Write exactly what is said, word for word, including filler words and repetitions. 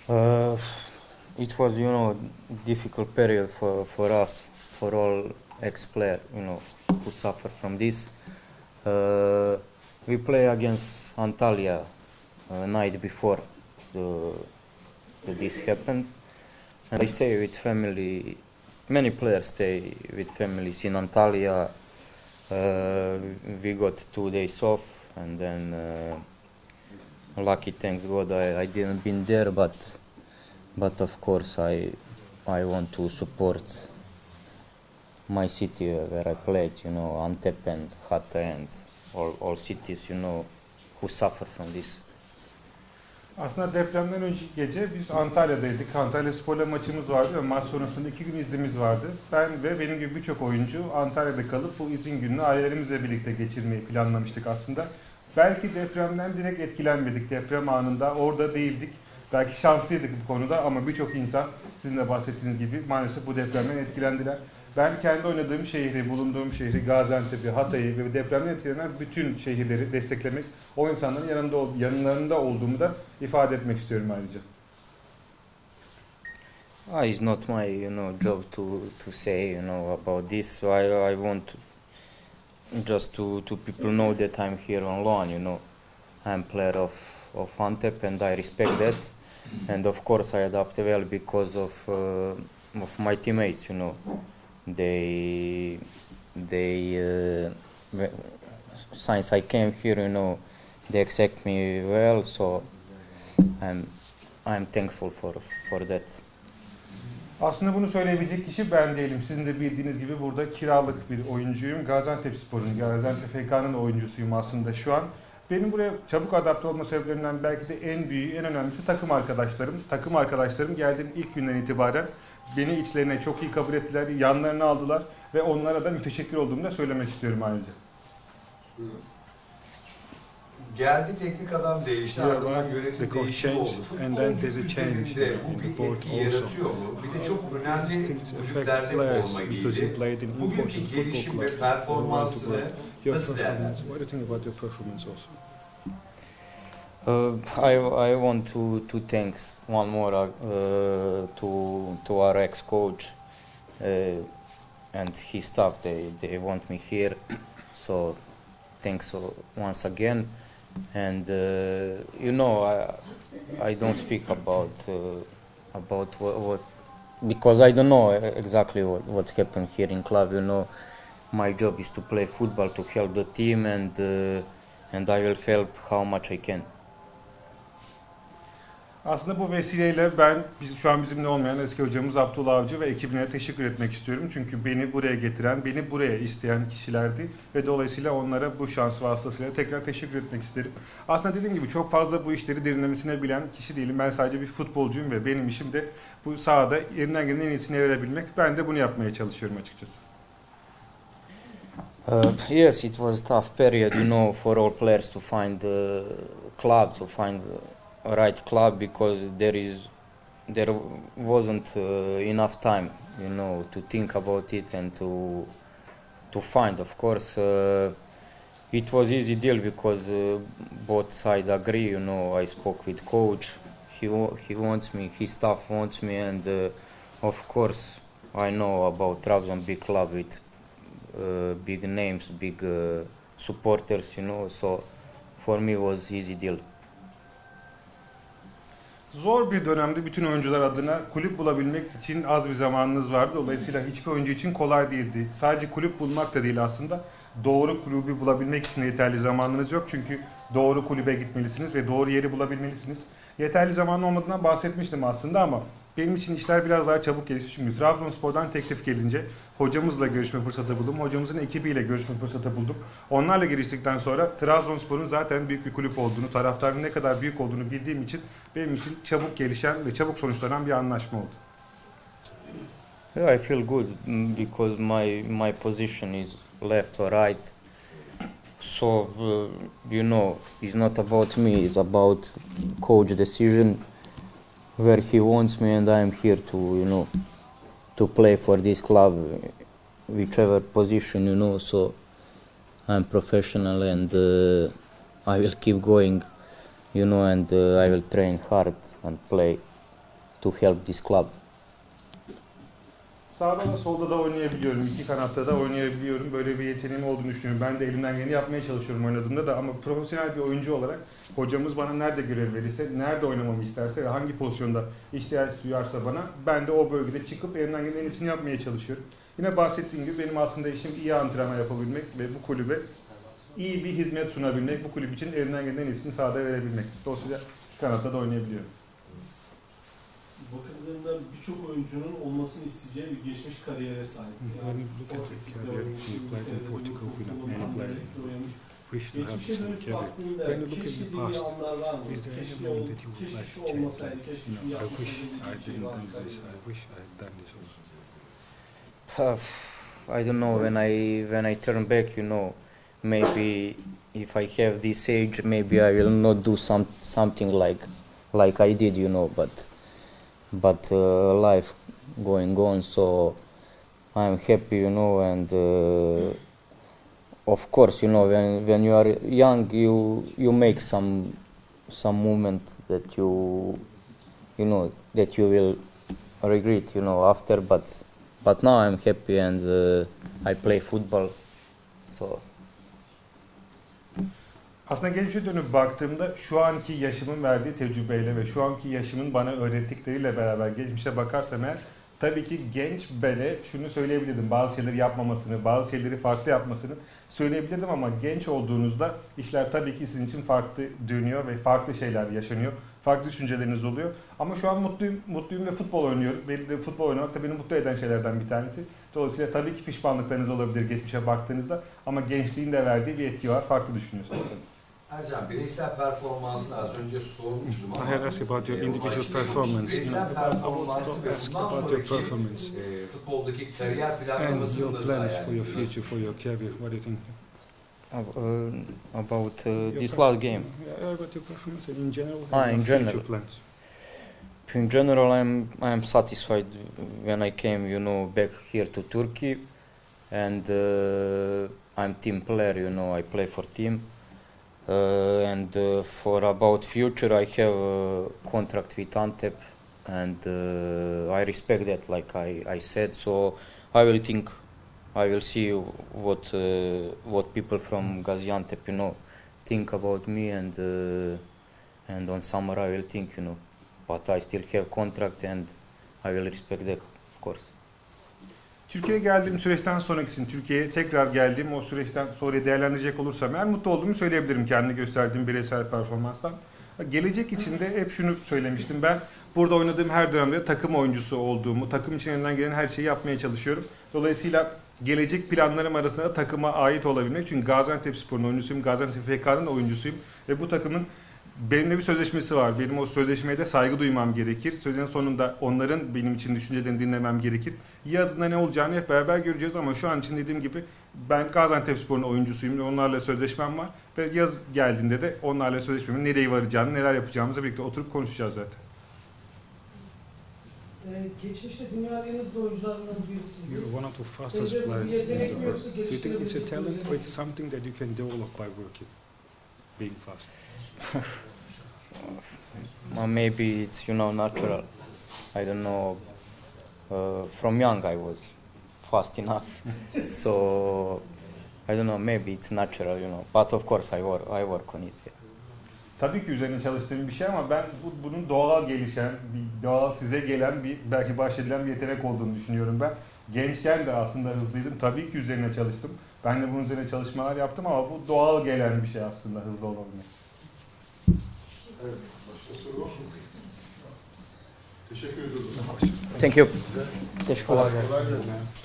Uh, it was, you know, difficult period for, for us, for all ex-player, you know, who suffer from this. Uh, we play against Antalya uh, night before the, this happened, and I stay with family. Many players stay with families in Antalya. Uh, we got two days off, and then uh, lucky, thanks God, I, I didn't been there, but but of course I I want to support my city where I played, you know, Antep and Hatay and all, all cities, you know, who suffer from this. Aslında depremden önceki gece biz Antalya'daydık. Antalyaspor'la maçımız vardı ve maç sonrasında iki gün iznimiz vardı. Ben ve benim gibi birçok oyuncu Antalya'da kalıp bu izin gününü ailelerimizle birlikte geçirmeyi planlamıştık aslında. Belki depremden direkt etkilenmedik. Deprem anında orada değildik. Belki şanslıydık bu konuda ama birçok insan sizin de bahsettiğiniz gibi maalesef bu depremden etkilendiler. Ben kendi oynadığım şehri, bulunduğum şehri, Gaziantep'i, Hatay'ı ve depremden etkilenen bütün şehirleri desteklemek, o insanların yanında, yanlarında olduğumu da ifade etmek istiyorum ayrıca. Ah, it's not my, you know, job to to say, you know, about this. I I want to, just to to people know that I'm here on loan. You know, I'm player of of Antep, and I respect that. And of course, I adapt well because of uh, of my teammates. You know, they they uh, since I came here, you know, they accept me well. So I'm I'm thankful for for that. Aslında bunu söyleyebilecek kişi ben değilim. Sizin de bildiğiniz gibi burada kiralık bir oyuncuyum. Gaziantepspor'un, Gaziantep F K'nın oyuncusuyum aslında şu an. Benim buraya çabuk adapte olma sebeplerinden belki de en büyüğü, en önemlisi takım arkadaşlarım. Takım arkadaşlarım geldiğim ilk günden itibaren beni içlerine çok iyi kabul ettiler, yanlarına aldılar ve onlara da müteşekkir olduğumu da söylemek istiyorum ayrıca. Geldi, teknik adam değişti, ardından yönetim değişimi oldu. Futbolcu üzerinde bu bir etki yaratıyor mu? Bir de çok önemli kulüplerde forma giydi. Bugünkü gelişim ve performansını nasıl değerlendiriyorsunuz? Uh, I I want to to thanks one more uh, to to our ex coach uh, and his staff. They they want me here, so thanks once again. And uh, you know, I I don't speak about uh, about what, what because I don't know exactly what what's happened here in club. You know, my job is to play football, to help the team, and uh, and I will help how much I can. Aslında bu vesileyle ben biz, şu an bizimle olmayan eski hocamız Abdullah Avcı ve ekibine teşekkür etmek istiyorum. Çünkü beni buraya getiren, beni buraya isteyen kişilerdi ve dolayısıyla onlara bu şans vasıtasıyla tekrar teşekkür etmek isterim. Aslında dediğim gibi çok fazla bu işleri derinlemesine bilen kişi değilim. Ben sadece bir futbolcuyum ve benim işim de bu sahada elinden gelen en iyisini verebilmek. Ben de bunu yapmaya çalışıyorum açıkçası. Uh, yes, it was a tough period, you know, for all players to find a club, to find a right club, because there is there wasn't uh, enough time, you know, to think about it and to to find. Of course, uh, it was easy deal because uh, both sides agree. You know, I spoke with coach. He he wants me. His staff wants me, and uh, of course, I know about Trabzon, big club with uh, big names, big uh, supporters. You know, so for me it was easy deal. Zor bir dönemde bütün oyuncular adına kulüp bulabilmek için az bir zamanınız vardı. Dolayısıyla hiçbir oyuncu için kolay değildi. Sadece kulüp bulmak da değil aslında. Doğru kulübü bulabilmek için yeterli zamanınız yok. Çünkü doğru kulübe gitmelisiniz ve doğru yeri bulabilmelisiniz. Yeterli zaman olmadığından bahsetmiştim aslında ama benim için işler biraz daha çabuk gelişti. Çünkü Trabzonspor'dan teklif gelince hocamızla görüşme fırsatı buldum. Hocamızın ekibiyle görüşme fırsatı buldum. Onlarla geliştikten sonra Trabzonspor'un zaten büyük bir kulüp olduğunu, taraftarın ne kadar büyük olduğunu bildiğim için benim için çabuk gelişen ve çabuk sonuçlanan bir anlaşma oldu. Yeah, I feel good because my my position is left or right. So uh, you know, it's not about me. It's about coach decision where he wants me, and I'm here to you know to play for this club, whichever position you know. So I'm professional, and uh, I will keep going, you know, and uh, I will train hard and play to help this club. Sağda da solda da oynayabiliyorum. İki kanatta da oynayabiliyorum. Böyle bir yeteneğim olduğunu düşünüyorum. Ben de elimden geleni yapmaya çalışıyorum oynadığımda da, ama profesyonel bir oyuncu olarak hocamız bana nerede görev verirse, nerede oynamamı isterse ve hangi pozisyonda ihtiyaç duyarsa bana, ben de o bölgede çıkıp elimden gelen en iyisini yapmaya çalışıyorum. Yine bahsettiğim gibi benim aslında işim iyi antrenman yapabilmek ve bu kulübe iyi bir hizmet sunabilmek, bu kulüp için elimden gelen en iyisini sahada verebilmek. Dolayısıyla iki kanatta da oynayabiliyorum. Bakıldığında birçok oyuncunun olmasını isteyeceği bir geçmiş kariyere sahip. Yani Portekiz'de oynamış, İngiltere'de oynamış, oynamış. Geçmişe dönüp baktığında keşke dediği anlar var mı? Keşke, ol, keşke şu olmasaydı, keşke şunu yapmasaydı dediği şey var mı? I don't know, when I when I turn back, you know, maybe if I have this age, maybe I will not do some something like like I did, you know, but but uh, life going on, so I'm happy, you know, and uh, of course, you know, when when you are young, you you make some some movement that you you know that you will regret, you know, after, but but now I'm happy and uh, I play football, so. Aslında geçmişe dönüp baktığımda şu anki yaşımın verdiği tecrübeyle ve şu anki yaşımın bana öğrettikleriyle beraber geçmişe bakarsam eğer, tabii ki genç Bele şunu söyleyebilirdim, bazı şeyleri yapmamasını, bazı şeyleri farklı yapmasını söyleyebilirdim, ama genç olduğunuzda işler tabii ki sizin için farklı dönüyor ve farklı şeyler yaşanıyor, farklı düşünceleriniz oluyor. Ama şu an mutluyum, mutluyum ve futbol oynuyorum. Benim de futbol oynamak da beni mutlu eden şeylerden bir tanesi. Dolayısıyla tabii ki pişmanlıklarınız olabilir geçmişe baktığınızda, ama gençliğin de verdiği bir etki var, farklı düşünüyorsunuz. Ercan, bireysel performansını az önce sormuştum ama I had asked about your individual performance. Bireysel performansı ve bundan sonraki e, futboldaki kariyer planlamasını da for your future, for your career. What do you think? Uh, about uh, this last game. Yeah, about your performance in general. Ah, in general. Plans. In general, I'm I'm satisfied when I came, you know, back here to Turkey, and uh, I'm team player, you know, I play for team. Uh, and uh, for about future, I have a contract with Antep, and uh, I respect that, like I, I said. So I will think, I will see what uh, what people from Gaziantep, you know, think about me, and uh, and on summer I will think, you know, but I still have contract, and I will respect that, of course. Türkiye'ye geldiğim süreçten sonrakisini, Türkiye'ye tekrar geldiğim o süreçten sonra değerlendirecek olursam eğer, mutlu olduğumu söyleyebilirim kendi gösterdiğim bireysel performanstan. Gelecek için de hep şunu söylemiştim, ben burada oynadığım her dönemde takım oyuncusu olduğumu, takım için elinden gelen her şeyi yapmaya çalışıyorum. Dolayısıyla gelecek planlarım arasında da takıma ait olabilmek, çünkü Gaziantepspor'un oyuncusuyum, Gaziantep F K'nın oyuncusuyum ve bu takımın benimle bir sözleşmesi var. Benim o sözleşmeye de saygı duymam gerekir. Sözlerin sonunda onların benim için düşüncelerini dinlemem gerekir. Yazında ne olacağını hep beraber göreceğiz, ama şu an için dediğim gibi ben Gaziantepspor'un oyuncusuyum ve onlarla sözleşmem var. Ve yaz geldiğinde de onlarla sözleşmemin nereye varacağını, neler yapacağımızı birlikte oturup konuşacağız zaten. Ee, geçmişte dünyanın en hızlı oyuncularından birisiydi. You're one of the fastest Sence players. bir yetenek mi yoksa Do you think it's a geliştirebilecek talent or it's something that you can develop by working, being fast? Well, maybe it's, you know, natural. I don't know. Uh, from young I was fast enough, so I don't know. Maybe it's natural, you know. But of course I work. I work on it. Yeah. Tabii ki üzerine çalıştığım bir şey, ama ben bu, bunun doğal gelişen, bir doğal size gelen bir, belki bahşedilen bir yetenek olduğunu düşünüyorum ben. Gençken de aslında hızlıydım. Tabii ki üzerine çalıştım. Ben de bunun üzerine çalışmalar yaptım, ama bu doğal gelen bir şey aslında, hızlı olabilmek. Evet, başka soru var mı? Teşekkür ediyorum. Thank you. Teşekkürler. Kolay gelsin.